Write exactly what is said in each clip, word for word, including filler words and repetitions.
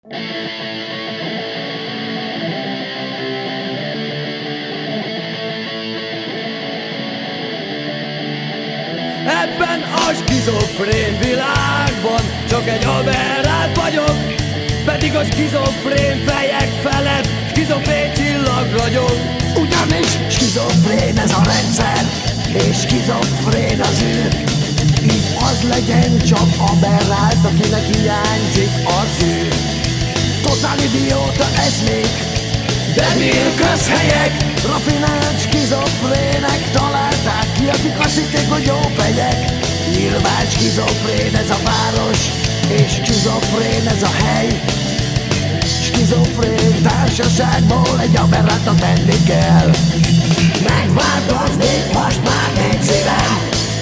Ebben a skizofrén világban csak egy aberrált vagyok, pedig a skizofrén fejek felett skizofrén csillag ragyog. Ugyanis skizofrén ez a rendszer, és skizofrén az űr. Így az legyen csak aberrált, akinek hiányzik az űr. Totál idióta eszmék, debil közhelyek, rafinált skizofrének találták ki, akik azt hitték, hogy jó fejek. Nyilván skizofrén ez a város, és skizofrén ez a hely. Skizofrén társaságból egy aberrántat tenni kell. Megváltozni most már nincs szívem,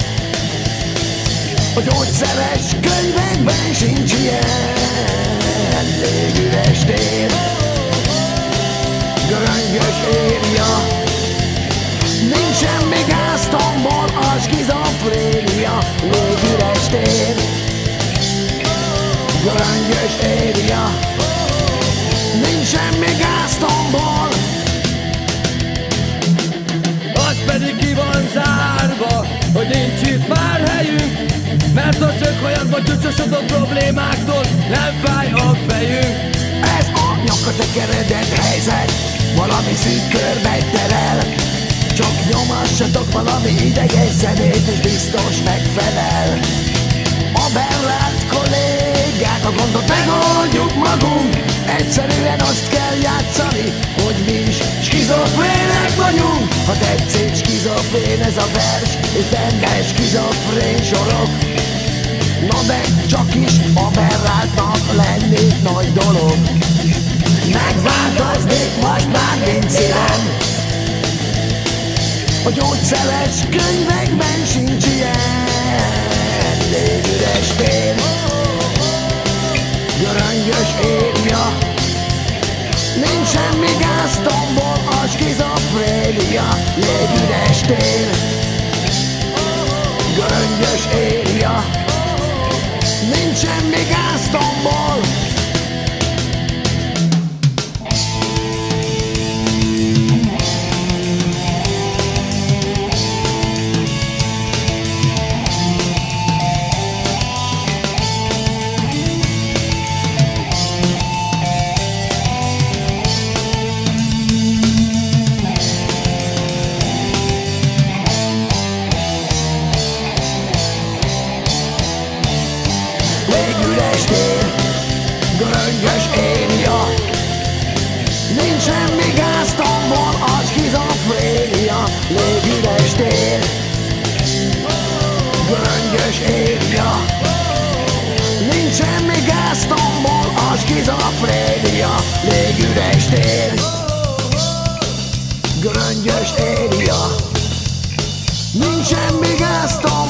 a gyógyszeres könyvekben sincs ilyen. Légüres tér, göröngyös érja, nincs semmi gáztombol, a skizofrénia. Légüres tér, göröngyös érja, nincs semmi gáztombol. Az pedig ki van zárva, hogy nincs itt már helyünk, mert a szöghajadba csúcsosodott problémáktól nem fáj a fejünk. Ez a nyakatekeredett helyzet valami szűk körbe terel. Csak nyomassatok valami ideges zenét, és biztos megfelel. Aberrált kollégák, a gondot megoldjuk magunk. Egyszerűen azt kell játszani, hogy mi is skizofrének vagyunk. Ha tetszik, skizofrén ez a vers, és benne skizofrén sorok. Na de csak is aberráltnak lenni nagy dolog. Megváltozni most már nincs szívem, a gyógyszeres könyvekben sincs ilyen. Légüres tér, göröngyös érja, nincs semmi gáztombol, a skizofrénia. Légüres tér, göröngyös érja, nincs semmi gáztombol. Légüres tér, göröngyös érja, nincs semmi gáztombol, a skizofrénia. Légüres tér, göröngyös érja, nincs semmi gáztombol, a skizofrénia. Légüres tér, göröngyös érja, nincs semmi gáztombol.